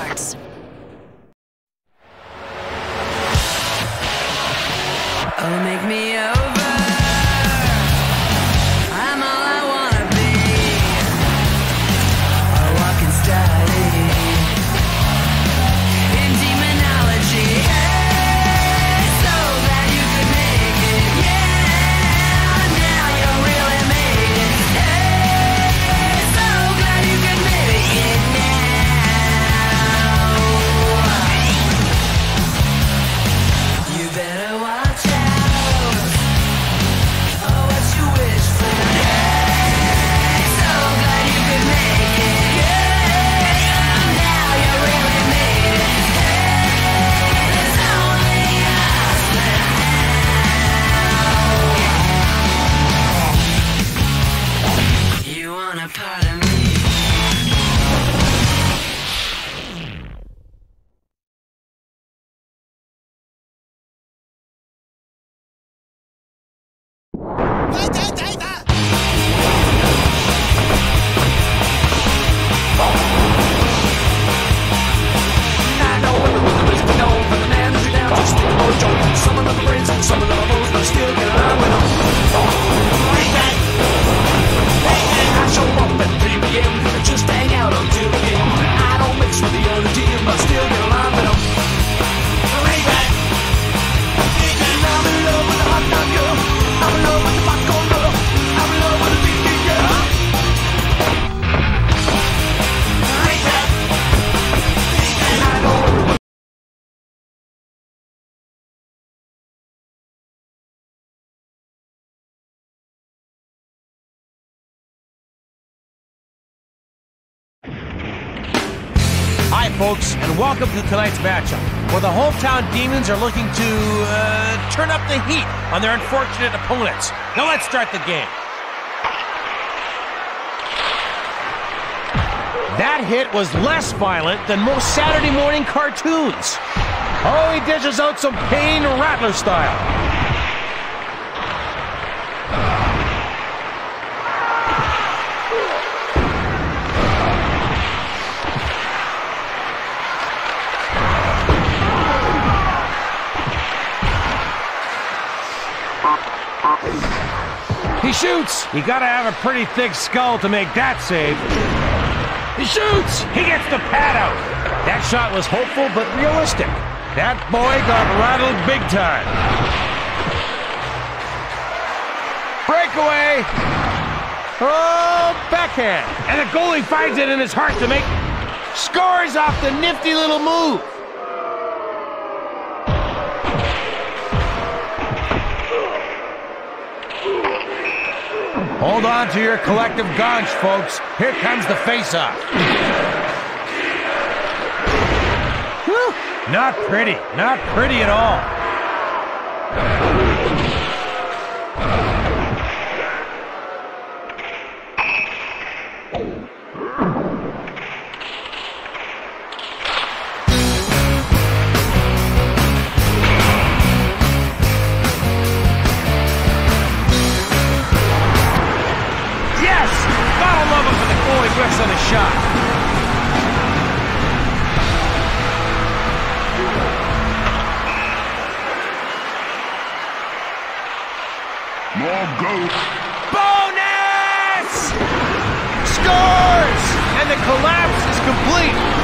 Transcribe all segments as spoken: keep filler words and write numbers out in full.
Sports. Oh, make me over. I'm all I wanna be. A walking study in demonology. Hey, so glad you could make it. Yeah, now you really made it. Hey, so glad you could make it now. You better watch out. Hi, folks, and welcome to tonight's matchup, where the hometown Demons are looking to uh, turn up the heat on their unfortunate opponents. Now let's start the game. That hit was less violent than most Saturday morning cartoons. Oh, he dishes out some Payne Rattler style. He shoots! You gotta have a pretty thick skull to make that save. He shoots! He gets the pad out. That shot was hopeful but realistic. That boy got rattled big time. Breakaway! Oh, backhand! And the goalie finds it in his heart to make... Scores off the nifty little move. Hold on to your collective gaunch, folks. Here comes the face-off. Whew. Not pretty. Not pretty at all. On the shot. More goat. Bonus! Scores! And the collapse is complete.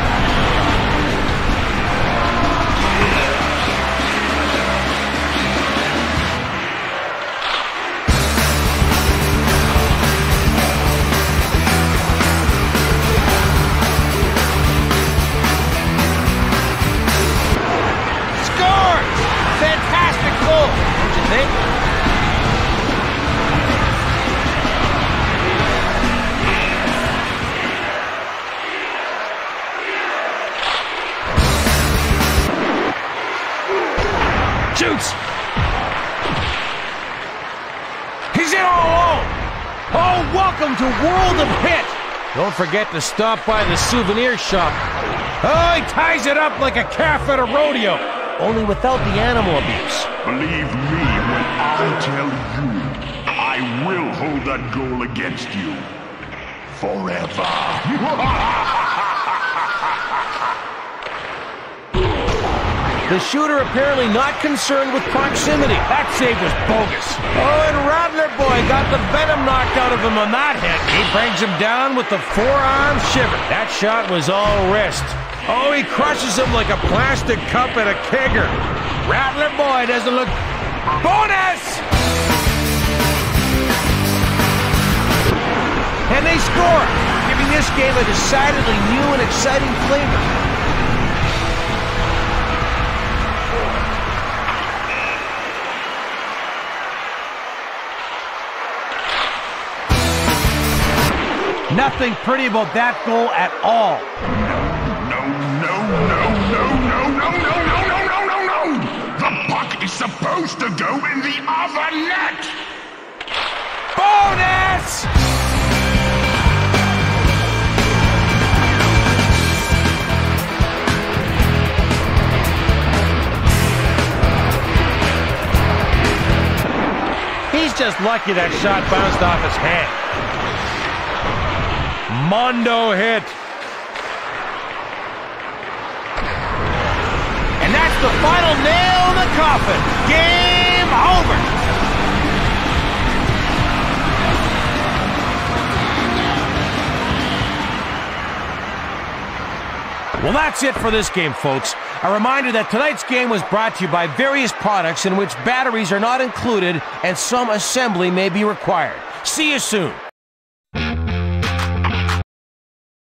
Shoots! He's in all alone! Oh, welcome to World of Hit! Don't forget to stop by the souvenir shop. Oh, he ties it up like a calf at a rodeo, only without the animal abuse. Believe me when I tell you, I will hold that goal against you forever. The shooter apparently not concerned with proximity. That save was bogus. Oh, and Rattler Boy got the venom knocked out of him on that hit. He brings him down with the forearm shiver. That shot was all wrist. Oh, he crushes him like a plastic cup at a kegger. Rattler Boy doesn't look... Bonus! And they score, giving this game a decidedly new and exciting flavor. Nothing pretty about that goal at all. No, no, no, no, no, no, no, no, no, no, no, no! The puck is supposed to go in the other net! Bonus! He's just lucky that shot bounced off his hand. Mondo hit. And that's the final nail in the coffin. Game over. Well, that's it for this game, folks. A reminder that tonight's game was brought to you by various products in which batteries are not included and some assembly may be required. See you soon.